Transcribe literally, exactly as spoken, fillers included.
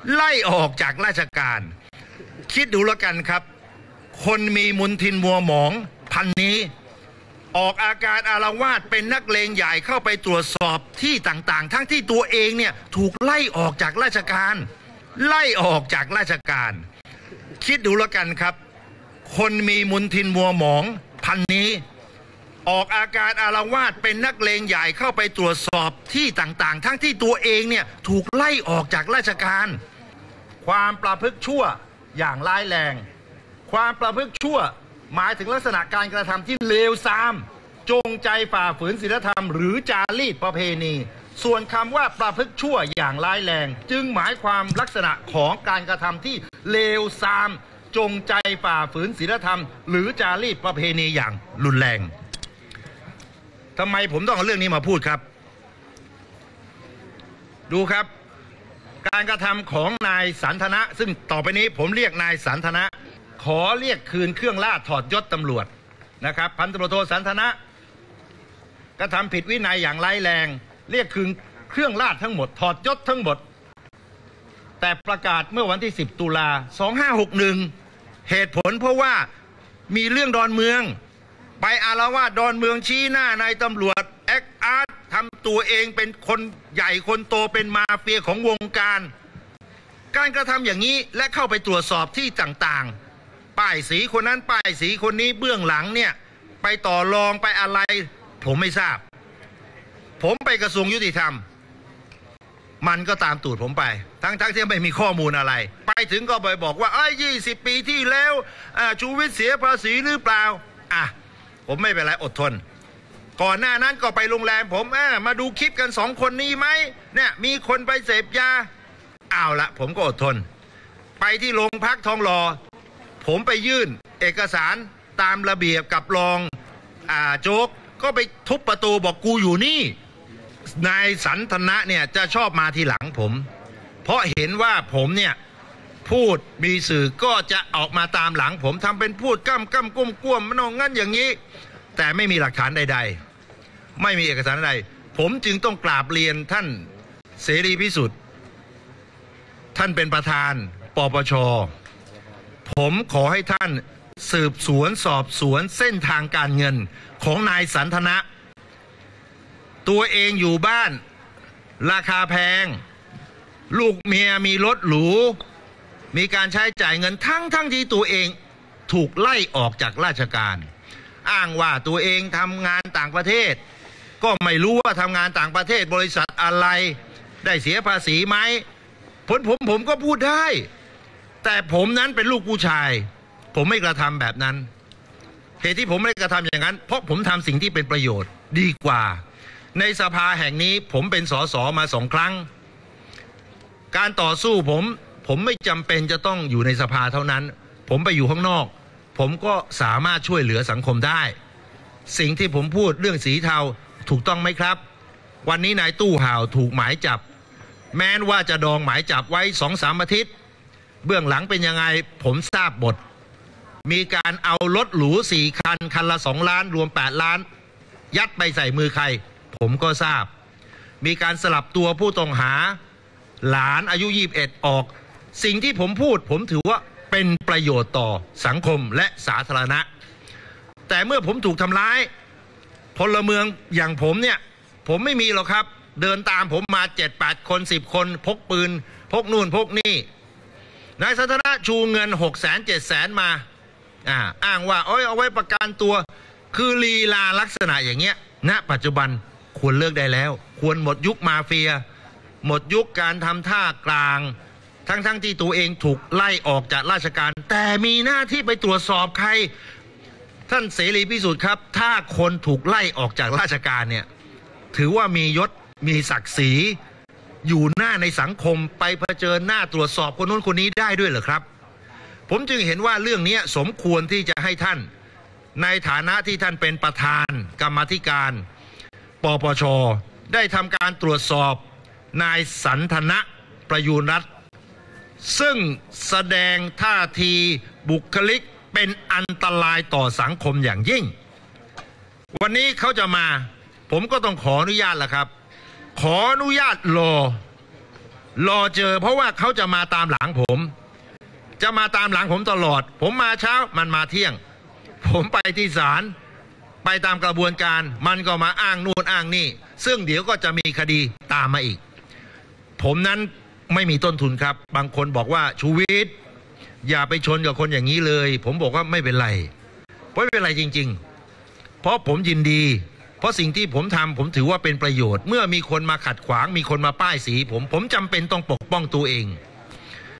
ไล่ออกจากราชการคิดดูแล้วกันครับคนมีมนทินมัวหมองพันนี้ออกอาการอาละวาดเป็นนักเลงใหญ่เข้าไปตรวจสอบที่ต่างๆทั้งที่ตัวเองเนี่ยถูกไล่ออกจากราชการไล่ออกจากราชการคิดดูแล้วกันครับคนมีมนทินมัวหมองพันนี้ออกอาการอาละวาดเป็นนักเลงใหญ่เข้าไปตรวจสอบที่ต่างๆทั้งที่ตัวเองเนี่ยถูกไล่ออกจากราชการความประพฤติชั่วอย่างร้ายแรงความประพฤติชั่วหมายถึงลักษณะการกระทำที่เลวทรามจงใจฝ่าฝืนศีลธรรมหรือจารีตประเพณีส่วนคำว่าประพฤติชั่วอย่างร้ายแรงจึงหมายความลักษณะของการกระทำที่เลวทรามจงใจฝ่าฝืนศีลธรรมหรือจารีตประเพณีอย่างรุนแรงทำไมผมต้องเอาเรื่องนี้มาพูดครับดูครับการกระทำของนายสันทนะซึ่งต่อไปนี้ผมเรียกนายสันทนะขอเรียกคืนเครื่องราชถอดยศตำรวจนะครับพันตำรวจโทสันทนะกระทำผิดวินัยอย่างร้ายแรงเรียกคืนเครื่องราชทั้งหมดถอดยศทั้งหมดแต่ประกาศเมื่อวันที่สิบตุลาสองห้าหกหนึ่งเหตุผลเพราะว่ามีเรื่องดอนเมืองไปอาละวาดดอนเมืองชี้หน้านายตำรวจแอคอาร์ตทำตัวเองเป็นคนใหญ่คนโตเป็นมาเฟียของวงการการกระทำอย่างนี้และเข้าไปตรวจสอบที่ต่างๆป้ายสีคนนั้นป้ายสีคนนี้เบื้องหลังเนี่ยไปต่อรองไปอะไรผมไม่ทราบผมไปกระทรวงยุติธรรมมันก็ตามตูดผมไปทั้งๆ ท, ที่ไม่มีข้อมูลอะไรไปถึงก็ไปบอกว่าไอ้ยี่สิบปีที่แล้วชูวิทย์เสียภาษีหรือเปล่าอ่ะผมไม่เป็นไรอดทนก่อนหน้านั้นก็ไปโรงแรมผมเออมาดูคลิปกันสองคนนี้ไหมเนี่ยมีคนไปเสพยาเอาละผมก็อดทนไปที่โรงพักทองหล่อผมไปยื่นเอกสารตามระเบียบกับรองอ่าโจ๊กก็ไปทุบประตูบอกกูอยู่นี่นายสันทนะเนี่ยจะชอบมาทีหลังผมเพราะเห็นว่าผมเนี่ยพูดมีสื่อก็จะออกมาตามหลังผมทำเป็นพูดก้ำก้ำก้มก้มมันงงั้นอย่างนี้แต่ไม่มีหลักฐานใดๆไม่มีเอกสารใดผมจึงต้องกราบเรียนท่านเสรีพิสุทธิ์ท่านเป็นประธานปปช.ผมขอให้ท่านสืบสวนสอบสวนเส้นทางการเงินของนายสันทนะตัวเองอยู่บ้านราคาแพงลูกเมียมีรถหรูมีการใช้จ่ายเงินทั้งทั้งที่ตัวเองถูกไล่ออกจากราชการอ้างว่าตัวเองทำงานต่างประเทศก็ไม่รู้ว่าทำงานต่างประเทศบริษัทอะไรได้เสียภาษีไหมผมผมผมก็พูดได้แต่ผมนั้นเป็นลูกผู้ชายผมไม่กระทำแบบนั้นเหตุที่ผมไม่กระทำอย่างนั้นเพราะผมทำสิ่งที่เป็นประโยชน์ดีกว่าในสภาแห่งนี้ผมเป็นสสมาสองครั้งการต่อสู้ผมผมไม่จำเป็นจะต้องอยู่ในสภาเท่านั้นผมไปอยู่ข้างนอกผมก็สามารถช่วยเหลือสังคมได้สิ่งที่ผมพูดเรื่องสีเทาถูกต้องไหมครับวันนี้นายตู้ห่าวถูกหมายจับแม้ว่าจะดองหมายจับไว้สองสามอาทิตย์เบื้องหลังเป็นยังไงผมทราบบทมีการเอารถหรูสี่คันคันละสองล้านรวมแปดล้านยัดไปใส่มือใครผมก็ทราบมีการสลับตัวผู้ต้องหาหลานอายุยี่สิบเอ็ดออกสิ่งที่ผมพูดผมถือว่าเป็นประโยชน์ต่อสังคมและสาธารณะแต่เมื่อผมถูกทำร้ายพลเมืองอย่างผมเนี่ยผมไม่มีหรอกครับเดินตามผมมาเจ็ดแปดคนสิบคนพกปืนพกนู่นพกนี่นายสันทนะชูเงินหกแสนเจ็ดแสนมาอ่าอ้างว่าโอ้ยเอาไว้ประกันตัวคือลีลาลักษณะอย่างเงี้ยณปัจจุบันควรเลิกได้แล้วควรหมดยุคมาเฟียหมดยุคการทำท่ากลางทั้งๆ ท, ที่ตัวเองถูกไล่ออกจากราชการแต่มีหน้าที่ไปตรวจสอบใครท่านเสรีพิสุทธิ์ครับถ้าคนถูกไล่ออกจากราชการเนี่ยถือว่ามียศมีศักดิ์ศรีอยู่หน้าในสังคมไปเผชิญหน้าตรวจสอบคนนู้นคนนี้ได้ด้วยเหรอครับผมจึงเห็นว่าเรื่องนี้สมควรที่จะให้ท่านในฐานะที่ท่านเป็นประธานกรรมาธิการปปช.ได้ทำการตรวจสอบนายสันทนะประยูรรัตน์ซึ่งแสดงท่าทีบุคลิกเป็นอันตรายต่อสังคมอย่างยิ่งวันนี้เขาจะมาผมก็ต้องขออนุญาตล่ะครับขออนุญาตรอรอเจอเพราะว่าเขาจะมาตามหลังผมจะมาตามหลังผมตลอดผมมาเช้ามันมาเที่ยงผมไปที่ศาลไปตามกระบวนการมันก็มาอ้างนู่นอ้างนี่ซึ่งเดี๋ยวก็จะมีคดีตามมาอีกผมนั้นไม่มีต้นทุนครับบางคนบอกว่าชูวิทย์อย่าไปชนกับคนอย่างนี้เลยผมบอกว่าไม่เป็นไรไม่เป็นไรจริงๆเพราะผมยินดีเพราะสิ่งที่ผมทำผมถือว่าเป็นประโยชน์เมื่อมีคนมาขัดขวางมีคนมาป้ายสีผมผมจำเป็นต้องปกป้องตัวเอง